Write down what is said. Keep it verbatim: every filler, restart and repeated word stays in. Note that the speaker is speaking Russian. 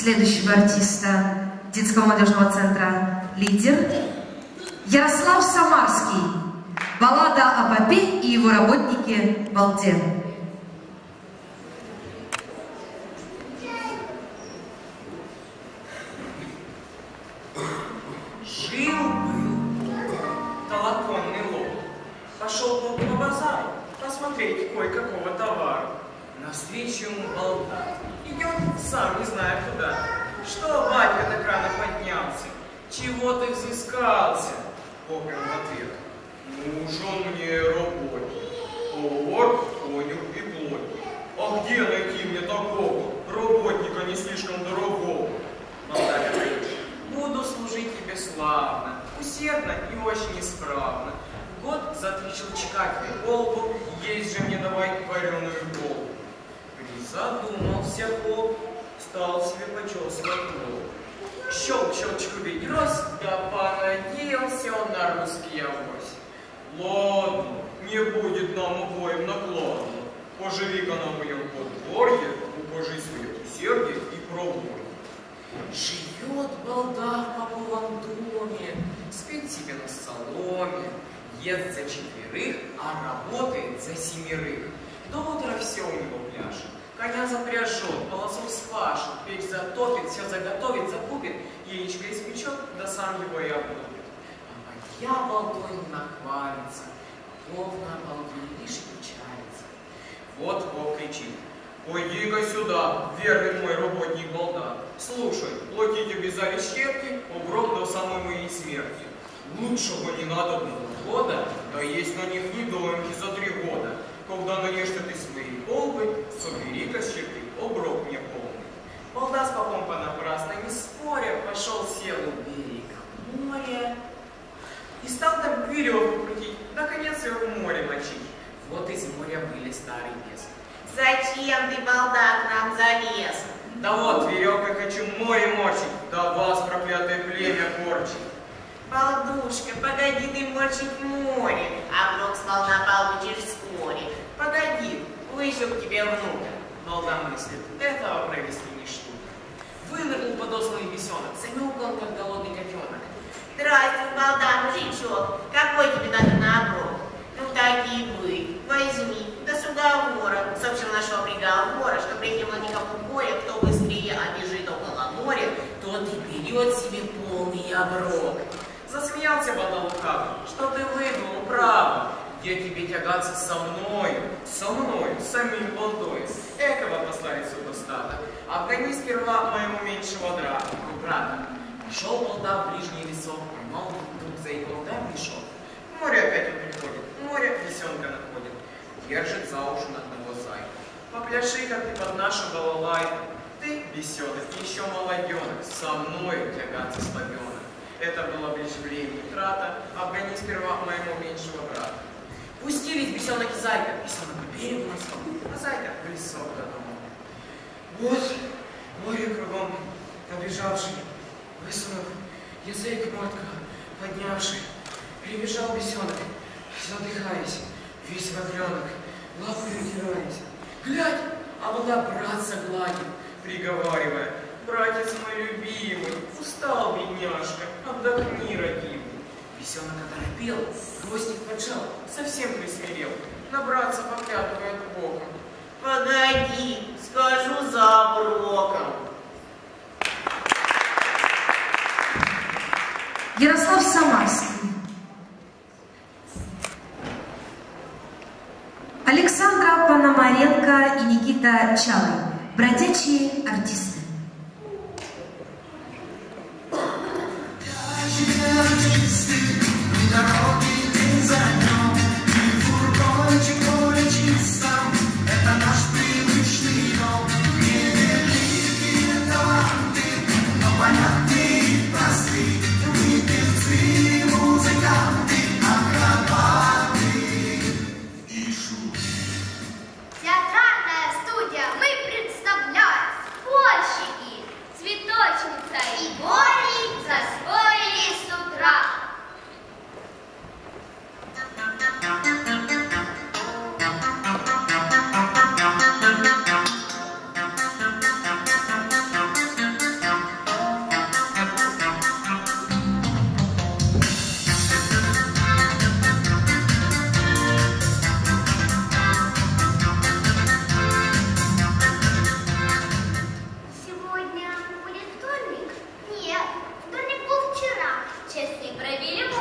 следующего артиста детского молодежного центра «Лидер» Ярослав Самарский. Баллада о попе и его работнике Балде. Жил-был толоконный лоб. Пошел Бог на базар посмотреть кое-какого товара. Навстречу ему Балда. Идет, сам не зная куда. Что, батя, так рано поднялся? Чего ты взыскался? Бог ему в ответ. Нужен мне работник, повар, конюх и плотник. А где найти мне такого работника не слишком дорогого? Балда говорит. Буду служить тебе славно, усердно и очень исправно. Год за три щелчка тебе голову, есть же мне давай вареную голову. Призадумался поп, стал себе почесывать голову. Щелк щелчку ведрось, да понадеялся он на русский авось. Ладно, не будет нам обоим накладно. Поживи-ка на моем подворье, укажи свое усердие и пробуй. Живет Балда в поповом доме, спит себе на соломе, ест за четверых, а работает за семерых. До утра все у него пляшет, коня запряжет, полосу спашет, печь затопит, все заготовит, закупит, яичко испечет, да сам его и облупит. А я Балдой нахвалится, Бог на Балде лишь печалится. Вот Бог кричит. Пойди-ка сюда, верный мой работник Балда. Слушай, платить обязали щепки, оброк до самой моей смерти. Лучшего не надо было года, да есть на них недоимки за три года. Когда наешься ты свои колбы, собери-ка щепки, оброк мне полный. Балда с попом понапрасно не споря, пошел сел у берега моря и стал там веревку крутить, наконец его в море мочить. Вот из моря были старый бес. Зачем ты, Балда, к нам залез? Да вот, веревкой хочу море мочить, да вас, проклятое племя, корчить. Балдушка, погоди ты мочить море, а вдруг сполна получишь вскоре. Погоди, вышлю к тебе внука. Балда мыслит, этого провести не штука. Вынырнул подосланный бесенок, замяукал, как голодный котенок. Здравствуй, Балда, мужичок, какой тебе надо на оброк? Ну так и быть, возьми, да с уговором, с общем нашего приговора, что при никому горя, кто быстрее обежит около моря, тот и берет себе полный оброк. Засмеялся Балда лукаво, что ты выдумал, право, где тебе тягаться со мной, со мной, самим Балдой. Экого послали сюда стада, обгони сперва моему меньшего драка, брата. Пошел Балда в ближний лесок, поймал вдруг за его дар мешок. В море опять он приходит, в море бесенка находит, держит за уши одного зайка. Попляши, как ты под нашу балалайку. Ты, бесенок, еще молоденок, со мной тягаться слабенок. Это было лишь время и трата, обгони сперва моему меньшего брата. Пустились бесенок и зайка, бесенок по берегу носом, а зайка в лесок до дома. Вот, море кругом побежавший, высунув язык мотко поднявший, прибежал бесенок, задыхаясь, весь в огренок, лапой вытираясь. Глядь, а Балда братца гладит, приговаривая: братец мой любимый, устал, бедняжка, отдохни, родимый. Бесенок оторопел, хвостик поджал, совсем присмирел, на братца поглядывает боком. Погоди, скажу за оброком. Ярослав Самарский. Александра Пономаренко и Никита Чалый. Бродячие артисты. Театральная студия, мы представляем Польшу! Пробили